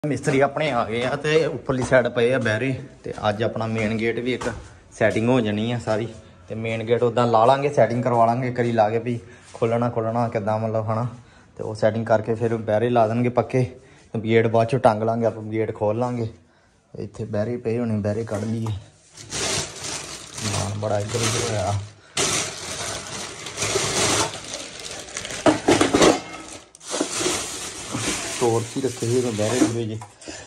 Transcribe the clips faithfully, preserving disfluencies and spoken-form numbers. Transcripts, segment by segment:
मिस्त्री अपने आ गए हैं तो उपरली साइड पे है बहरे तो अज अपना मेन गेट भी एक सैटिंग हो जानी है सारी। तो मेन गेट उदा ला लाँगे, सैटिंग करवा लाँगे, करी ला के भी खोलना खोलना किदा मतलब है ना। तो वो सैटिंग करके फिर बहरे ला देंगे पक्के। तो गेट बाद चो टंग लाँगे, आप गेट खोल लाँगे। इतने बहरे पे होने, बहरे कढ़ लीए। बड़ा इधर उधर होया टोर्च ही रखे हुए तो बहरे हुए जी।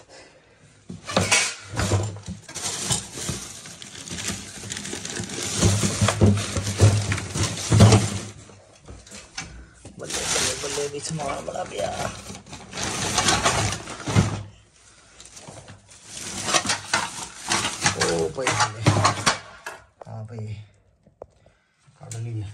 बल्ले बल्ले बल्ले भी समान बड़ा पिया। ओ भाई हाँ भाई काट लिए।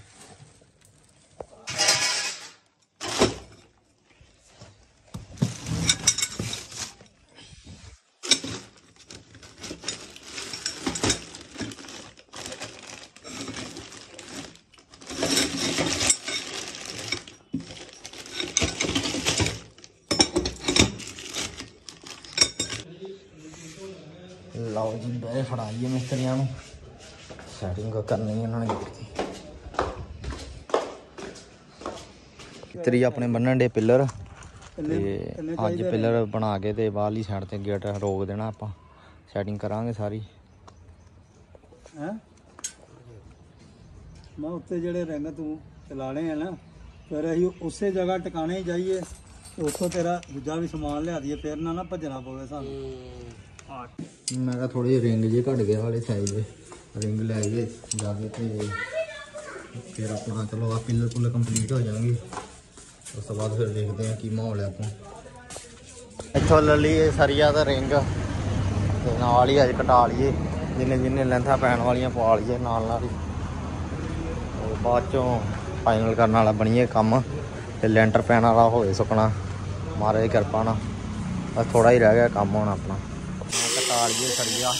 लाओ जी बहरे फड़ाइए मिस्त्रियों को, सैटिंग करनी है उन्होंने गेट की। मिस्त्री अपने बन्नण डे पिलर ते अज पिलर बना के ते बाहरली साइड ते गेट रोक देना। आप सैटिंग करांगे सारी। मैं उत्ते जेड़े रिंग तू चलाने है ना, फिर असीं उसे जगह टिकाने ही जाइए तो उतो तेरा दूजा भी समान लिया दिए, फिर ना ना भजना पवे सानू। मैं कहा थोड़े रिंग जे घट गए वाले साइज रिंग लै आइए जाके तो फिर अपना चलो आप पिलर पुलर कंप्लीट हो जाएंगे। उस तो बाद फिर देखते हैं कि माहौल है। आपको इतों ले लीए सरिया तो रिंग तो नाल ही अज कटा लीए, जिन्ने जिन्ने लेंथा पैन वाली पा लीए नाल नाल ही। बाद चों फाइनल करने वाला बनिए कम तो लैंटर पैन वाला होए सुकना महाराज की कृपा ना। बस थोड़ा ही रह गया काम होना अपना। कटा लीए सरिया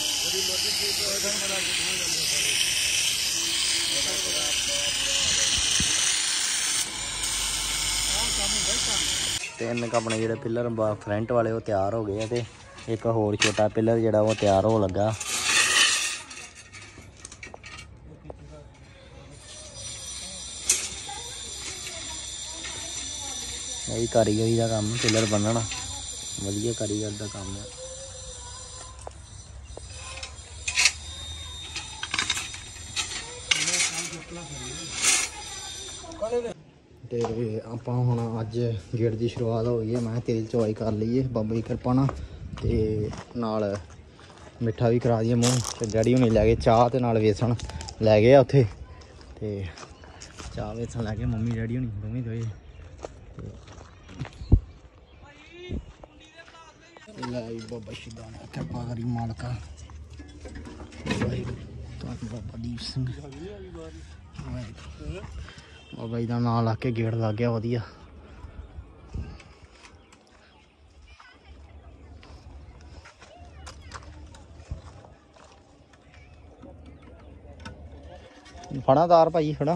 तीन अपने जोड़े पिलर फ्रंट वाले वो तैयार हो गए थे। एक होर छोटा पिलर जोड़ा वो तैयार हो लगा। यही कारीगरी का काम पिलर बनना, वधिया कारीगर का काम है। तो आप हम अज गेट की शुरुआत हो गई है। मैं तेल चवाई कर लीए बाबा की कृपा ना, तो नाल मिठा भी करा दिए मूँह। तो डैडी हुणी लै गए चाह तो नाल वेसन लै गए उत्थे। तो चाह वेसन लै गए मम्मी डैडी हुणी दोवें गए। बाबा शिदा ने कृपा करी मालका बाबा दीप सिंह बाबा जी का नाम ला के गेट लग गया वधिया। फड़ा तार भाई फड़ा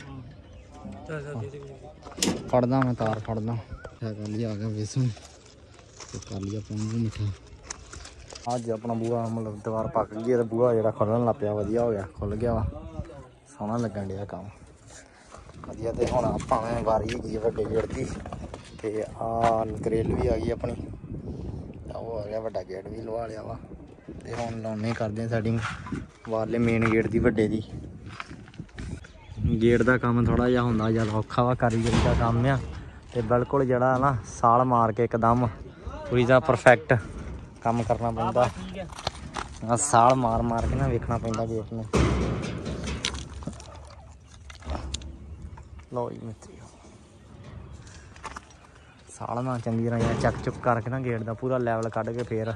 फड़दा मैं तार फड़दा। कर लिया आ गया बेसन तो कर लिया अपना मूँह मिठा। अज अपना बूहा मतलब दीवार पक गई है। बूहा जो खुलन लग पाया वधिया हो गया, खुल गया वा, सोहना लगन दिया काम वधिया। तो हुण भावें वारी हैगी वड्डे गेट की। तो आ ग्रिल भी आ गई अपनी, वो आ गया वड्डा गेट भी लवा लिया वा। तो हुण लाउने करदे सैटिंग बाहरले मेन गेट की वड्डे दी। गेट का काम थोड़ा जिहा हुंदा ज़्यादा औखा वा, कारीगरी का काम आ। तो बिल्कुल जड़ा ना साल मार के एकदम पूरी तरह परफेक्ट काम करना पैंदा। साल मार मार के ना वेखना पैंदा गेट में। लो जी मिस्त्री साल ना चंगी तरह चक चुक करके ना गेट का पूरा लैवल कढ़ के फिर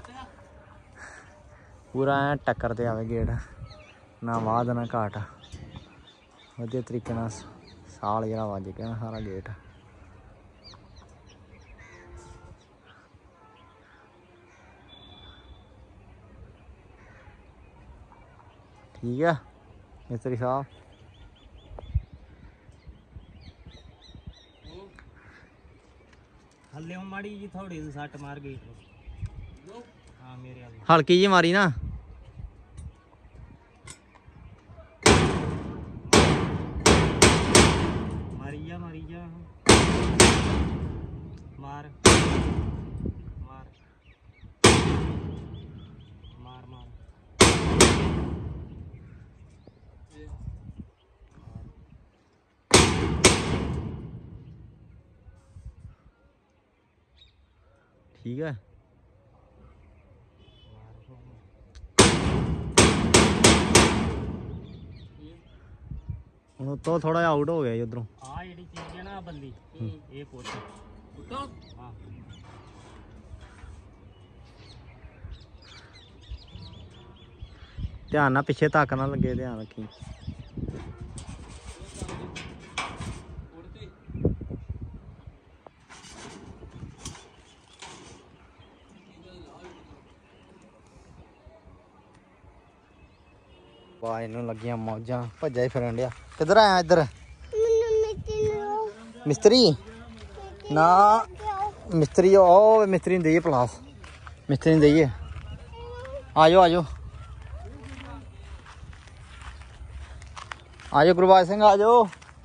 पूरा ऐ टक्कर ते आवे गेट, ना वाध ना घाट। वधिया तरीके नाल साल जरा वज गया सारा गेट। ठीक है मिस्त्री साहब। हल्ले माड़ी जी थोड़ी सी सट मार गई। ਹਲਕੀ ਜੀ ਮਾਰੀ ਨਾ ਮਾਰੀ ਜਾ ਮਾਰੀ ਜਾ ਮਾਰ ਮਾਰ ਮਾਰ ਮਾਰ ਠੀਕ ਹੈ। ਹੁਣ ਤੋਂ ਥੋੜਾ ਜਿਹਾ ਆਊਟ ਹੋ ਗਿਆ ਜੀ ਉਧਰੋਂ। ਆ ਜਿਹੜੀ ਚੀਜ਼ ਹੈ ਨਾ ਬੱਲੀ ਇਹ ਪੁੱਟ ਹਾਂ ਧਿਆਨ ਨਾਲ ਪਿੱਛੇ ਧੱਕ ਨਾ ਲੱਗੇ, ਧਿਆਨ ਰੱਖੀ। ਵਾਹ ਇਹਨੂੰ ਲੱਗੀਆਂ ਮੌਜਾਂ, ਭੱਜਾ ਹੀ ਫਿਰਨ ਡਿਆ। ਕਿੱਧਰ ਆਇਆ ਇੱਧਰ? ਮਿਸਤਰੀ ਨਾ ਮਿਸਤਰੀ ਉਹ ਮਿਸਤਰੀ ਨੂੰ ਦੇਈਏ ਪਲਾਸ, ਮਿਸਤਰੀ ਨੂੰ ਦੇਈਏ। ਆਜੋ ਆਜੋ ਆਜੋ ਗੁਰਬਾਜ ਸਿੰਘ ਆਜੋ।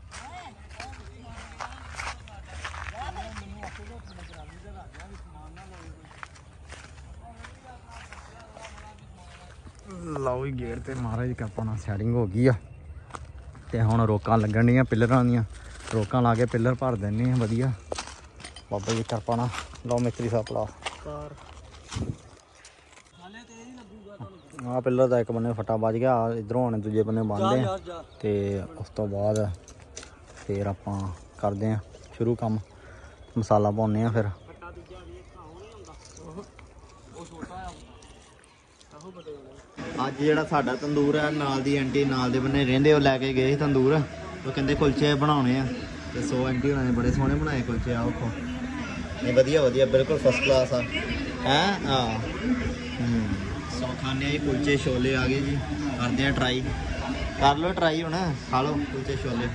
ਲਓ ਜੀ ਗੇਟ ਤੇ ਮਹਾਰਾਜ ਕਿਰਪਾ ਨਾਲ ਸੈਟਿੰਗ ਹੋ ਗਈ ਆ ਤੇ ਹੁਣ ਰੋਕਾਂ ਲੱਗਣ ਡੀਆਂ ਪਿੱਲਰਾਂ ਦੀਆਂ। ਰੋਕਾਂ ਲਾ ਕੇ ਪਿੱਲਰ ਭਰ ਦਿੰਦੇ ਆ ਵਧੀਆ ਬਾਬਾ ਜੀ ਕਿਰਪਾ ਨਾਲ। ਲਓ ਮਿਸਤਰੀ ਸਾਹਿਬ ਪਲਾ ਆਹ ਪਿੱਲਰ ਦਾ ਇੱਕ ਬੰਨੇ ਫਟਾ ਵੱਜ ਗਿਆ, ਇਧਰੋਂ ਹੁਣ ਦੂਜੇ ਬੰਨੇ ਬੰਨਦੇ ਆ ਤੇ ਉਸ ਤੋਂ ਬਾਅਦ ਫਿਰ ਆਪਾਂ ਕਰਦੇ ਆ ਸ਼ੁਰੂ ਕੰਮ। ਮਸਾਲਾ ਪਾਉਂਦੇ ਆ ਫਿਰ। ਅੱਜ ਜਿਹੜਾ ਸਾਡਾ ਤੰਦੂਰ ਹੈ, ਨਾਲ ਦੀ ਆਂਟੀ ਨਾਲ ਦੇ ਬੰਨੇ ਰਹਿੰਦੇ, ਉਹ ਲੈ ਕੇ ਗਏ ਸੀ ਤੰਦੂਰ। ਉਹ ਕਹਿੰਦੇ ਕੁਲਚੇ ਬਣਾਉਣੇ ਆ ਤੇ ਸੋ ਆਂਟੀ ਉਹਨਾਂ ਨੇ ਬੜੇ ਸੋਹਣੇ ਬਣਾਏ ਕੁਲਚੇ। ਆ ਵੇਖੋ ਇਹ ਵਧੀਆ ਵਧੀਆ ਬਿਲਕੁਲ ਫਸਟ ਕਲਾਸ ਆ ਹੈ। ਹਾਂ ਸੋ ਖਾਣੇ ਜੀ ਕੁਲਚੇ ਛੋਲੇ ਆ ਗਏ ਜੀ। ਕਰਦੇ ਆ ਟਰਾਈ, ਕਰ ਲਓ ਟਰਾਈ ਹੁਣ, ਖਾ ਲਓ ਕੁਲਚੇ ਛੋਲੇ।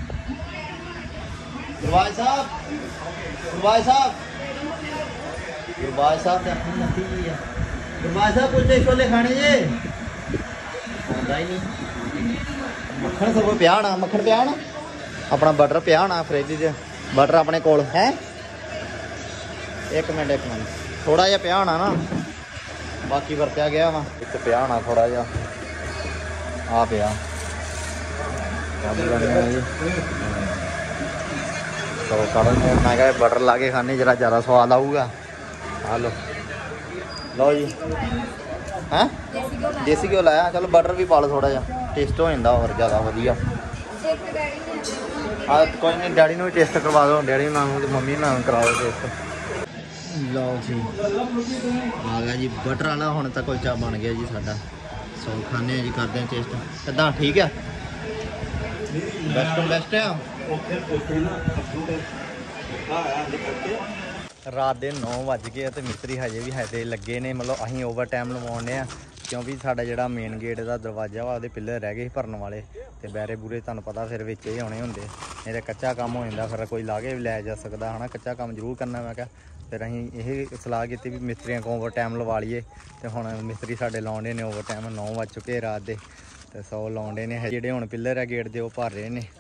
ਗੁਰਬਾਜ ਸਾਹਿਬ ਗੁਰਬਾਜ ਸਾਹਿਬ ਗੁਰਬਾਜ ਸਾਹਿਬ ਤੇ ਆਪਣੀ ਨੱਤੀ ਹੋਈ ਆ। ਗੁਰਬਾਜ ਸਾਹਿਬ ਕੁਲਚੇ ਛੋਲੇ ਖਾਣੇ ਜੇ? ਆਉਂਦਾ ਹੀ ਨਹੀਂ। ਮੱਖਣ ਸਭ ਪਿਆ ਹੋਣਾ, ਮੱਖਣ ਪਿਆ ਹੋਣਾ, ਆਪਣਾ ਬਟਰ ਪਿਆ ਹੋਣਾ ਫਰਿੱਜ 'ਚ। ਬਟਰ ਆਪਣੇ ਕੋਲ ਹੈ? ਇੱਕ ਮਿੰਟ ਇੱਕ ਮਿੰਟ ਥੋੜਾ ਜਿਹਾ ਪਿਆ ਹੋਣਾ ਨਾ, ਬਾਕੀ ਵਰਤਿਆ ਗਿਆ ਵਾ। ਇੱਕ ਪਿਆ ਹੋਣਾ ਥੋੜਾ ਜਿਹਾ, ਆ ਪਿਆ ਸੋ ਕਰਨ। ਮੈਂ ਕਿਹਾ ਬਟਰ ਲਾ ਕੇ ਖਾਣੇ ਜਰਾ ਜ਼ਿਆਦਾ ਸਵਾਦ ਆਊਗਾ। ਆ ਲਓ ਲਓ ਜੀ ਹੈਂ ਦੇਸੀ ਘਿਓ ਲਾਇਆ। ਚਲੋ ਬਟਰ ਵੀ ਪਾ ਲਓ ਥੋੜਾ ਜਿਹਾ, ਟੇਸਟ ਹੋ ਜਾਂਦਾ ਹੋਰ ਜ਼ਿਆਦਾ ਵਧੀਆ। ਆ ਕੋਈ ਨਹੀਂ ਡੈਡੀ ਨੂੰ ਵੀ ਟੇਸਟ ਕਰਵਾ ਦਿਓ, ਡੈਡੀ ਨਾਲ ਤੇ ਮੰਮੀ ਨਾਲ ਕਰਾ ਦਿਓ ਟੇਸਟ। ਲਓ ਜੀ ਆ ਗਿਆ ਜੀ ਬਟਰ ਵਾਲਾ। ਹੁਣ ਤਾਂ ਕੁਲਚਾ ਬਣ ਗਿਆ ਜੀ ਸਾਡਾ। ਸੋ ਖਾਣੇ ਆ ਜੀ, ਕਰਦੇ ਆ ਟੇਸਟ। ਕਿੱਦਾਂ ਠੀਕ ਆ? ਬੈਸਟ ਬੈਸਟ ਆ। ਰਾਤ ਦੇ ਨੌ ਵੱਜ ਗਏ ਤੇ ਮਿਸਤਰੀ ਹਜੇ ਵੀ ਹਜੇ ਲੱਗੇ ਨੇ। ਮਤਲਬ ਅਸੀਂ ਓਵਰ ਟਾਈਮ ਲਵਾਉਂਦੇ ਆ ਕਿਉਂਕਿ ਸਾਡਾ ਜਿਹੜਾ ਮੇਨ ਗੇਟ ਦਾ ਦਰਵਾਜ਼ਾ ਵਾ ਉਹਦੇ ਪਿੱਲਰ ਰਹਿ ਗਏ ਸੀ ਭਰਨ ਵਾਲੇ ਤੇ ਬੈਰੇ ਬੂਰੇ ਤੁਹਾਨੂੰ ਪਤਾ ਫਿਰ ਵਿੱਚ ਹੀ ਆਉਣੇ ਹੁੰਦੇ, ਨਹੀਂ ਤਾਂ ਕੱਚਾ ਕੰਮ ਹੋ ਜਾਂਦਾ। ਫਿਰ ਕੋਈ ਲਾ ਕੇ ਵੀ ਲੈ ਜਾ ਸਕਦਾ ਹੈ ਨਾ, ਕੱਚਾ ਕੰਮ ਜ਼ਰੂਰ ਕਰਨਾ। ਮੈਂ ਕਿਹਾ ਫਿਰ ਅਸੀਂ ਇਹ ਸਲਾਹ ਕੀਤੀ ਵੀ ਮਿਸਤਰੀਆਂ ਕੋਲ ਓਵਰ ਟਾਈਮ ਲਵਾ ਲਈਏ ਤੇ ਹੁਣ ਮਿਸਤਰੀ ਸਾਡੇ ਲਾਉਂਦੇ ਨੇ ਓਵਰ ਟਾਈਮ। ਨੌ ਵੱਜ ਚੁੱਕੇ ਰਾਤ ਦੇ ਤੇ ਸੌ ਲਾਉਂਦੇ ਨੇ। ਜਿਹੜੇ ਹੁਣ ਪਿੱਲਰ ਆ ਗੇਟ ਦੇ ਉਹ ਭਰ ਰਹੇ ਨੇ।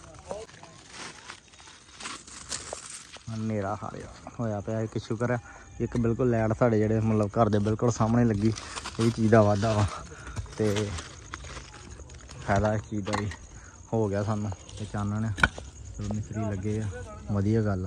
ਹਨੇਰਾ ਹਾਰਿਆ ਹੋਇਆ ਪਿਆ। ਇੱਕ ਸ਼ੁਕਰ ਹੈ ਇੱਕ ਬਿਲਕੁਲ ਲਾਈਟ ਸਾਡੇ ਜਿਹੜੇ ਮਤਲਬ ਘਰ ਦੇ ਬਿਲਕੁਲ ਸਾਹਮਣੇ ਲੱਗੀ। ਇਹ ਚੀਜ਼ ਦਾ ਵਾਧਾ ਵਾ ਤੇ ਫਾਇਦਾ ਇਸ ਚੀਜ਼ ਦਾ ਵੀ ਹੋ ਗਿਆ ਸਾਨੂੰ। ਤੇ ਚਾਨਣ ਮਿਸਤਰੀ ਲੱਗੇ ਆ, ਵਧੀਆ ਗੱਲ ਆ।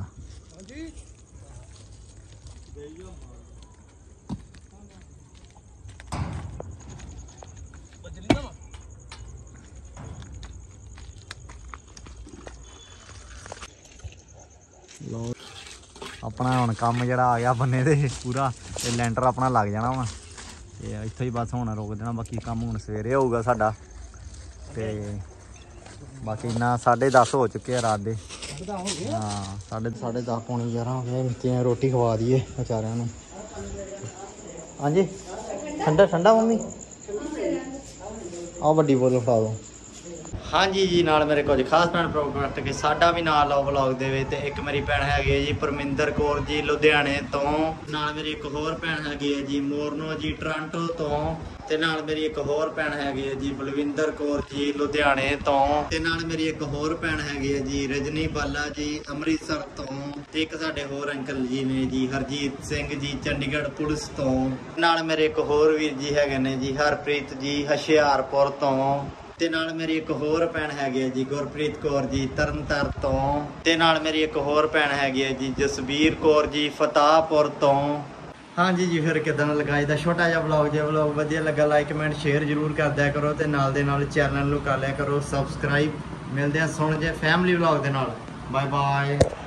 ਲੋ ਆਪਣਾ ਹੁਣ ਕੰਮ ਜਿਹੜਾ ਆ ਗਿਆ ਬੰਨੇ ਦੇ ਪੂਰਾ। ਤੇ ਲੈਂਟਰ ਆਪਣਾ ਲੱਗ ਜਾਣਾ ਵਾ ਤੇ ਇੱਥੋਂ ਹੀ ਬਸ ਹੁਣ ਰੋਕ ਦੇਣਾ। ਬਾਕੀ ਕੰਮ ਹੁਣ ਸਵੇਰੇ ਹੋਊਗਾ ਸਾਡਾ। ਤੇ ਬਾਕੀ ਇੰਨਾ ਸਾਢੇ ਦਸ ਹੋ ਚੁੱਕੇ ਆ ਰਾਤ ਦੇ। ਹਾਂ ਸਾਢੇ ਸਾਢੇ ਦਸ ਪੌਣੇ ਗਿਆਰਾਂ ਹੋ ਗਏ। ਮਿਸਤਰੀਆਂ ਰੋਟੀ ਖਵਾ ਦਈਏ ਵਿਚਾਰਿਆਂ ਨੂੰ। ਹਾਂਜੀ ਠੰਡਾ ਠੰਡਾ ਮੰਮੀ ਆਹ ਵੱਡੀ ਬੋਤਲ ਫੜਾ ਦਿਓ। ਹਾਂਜੀ ਜੀ ਨਾਲ ਮੇਰੇ ਕੁਝ ਖਾਸ ਭੈਣ ਪ੍ਰੋਜੈਕਟ ਕੇ ਸਾਡਾ ਵੀ ਨਾਲ ਆਓ ਵਲੌਗ ਦੇ ਵਿੱਚ। ਤੇ ਇੱਕ ਮੇਰੀ ਭੈਣ ਹੈਗੀ ਹੈ ਜੀ ਪਰਮਿੰਦਰ ਕੌਰ ਜੀ ਲੁਧਿਆਣੇ ਤੋਂ। ਨਾਲ ਮੇਰੀ ਇੱਕ ਹੋਰ ਭੈਣ ਹੈਗੀ ਹੈ ਜੀ ਮੋਰਨੋ ਜੀ ਟੋਰਾਂਟੋ ਤੋਂ। ਤੇ ਨਾਲ ਮੇਰੀ ਇੱਕ ਹੋਰ ਭੈਣ ਹੈਗੀ ਹੈ ਜੀ ਬਲਵਿੰਦਰ ਕੌਰ ਜੀ ਲੁਧਿਆਣੇ ਤੋਂ। ਤੇ ਨਾਲ ਮੇਰੀ ਇੱਕ ਹੋਰ ਭੈਣ ਹੈਗੀ ਹੈ ਜੀ ਰਜਨੀ ਬਾਲਾ ਜੀ ਅੰਮ੍ਰਿਤਸਰ ਤੋਂ। ਤੇ ਇੱਕ ਸਾਡੇ ਹੋਰ ਅੰਕਲ ਜੀ ਨੇ ਜੀ ਹਰਜੀਤ ਸਿੰਘ ਜੀ ਚੰਡੀਗੜ੍ਹ ਪੁਲਿਸ ਤੋਂ। ਨਾਲ ਮੇਰੇ ਇੱਕ ਹੋਰ ਵੀਰ ਜੀ ਹੈਗੇ ਨੇ ਜੀ ਹਰਪ੍ਰੀਤ ਜੀ ਹੁਸ਼ਿਆਰਪੁਰ ਤੋਂ। ਤੇ ਨਾਲ ਮੇਰੀ ਇੱਕ ਹੋਰ ਭੈਣ ਹੈਗੀ ਹੈ ਜੀ ਗੁਰਪ੍ਰੀਤ ਕੌਰ ਜੀ ਤਰਨਤਾਰਨ ਤੋਂ। ਤੇ ਨਾਲ ਮੇਰੀ ਇੱਕ ਹੋਰ ਭੈਣ ਹੈਗੀ ਹੈ ਜੀ ਜਸਵੀਰ ਕੌਰ ਜੀ ਫਤਾਹਪੁਰ ਤੋਂ। ਹਾਂਜੀ ਜੀ ਫਿਰ ਕਿਦਾਂ ਲਗਾਈ ਦਾ ਛੋਟਾ ਜਿਹਾ ਵਲੌਗ। ਜੇ ਵਲੌਗ ਵਧੀਆ ਲੱਗਾ ਲਾਈਕ ਕਮੈਂਟ ਸ਼ੇਅਰ ਜ਼ਰੂਰ ਕਰ ਦਿਆ ਕਰੋ ਤੇ ਨਾਲ ਦੇ ਨਾਲ ਚੈਨਲ ਨੂੰ ਕਰ ਲਿਆ ਕਰੋ ਸਬਸਕ੍ਰਾਈਬ। ਮਿਲਦੇ ਆ ਸੁਣ ਜੇ ਫੈਮਿਲੀ ਵਲੌਗ ਦੇ ਨਾਲ। Bye bye.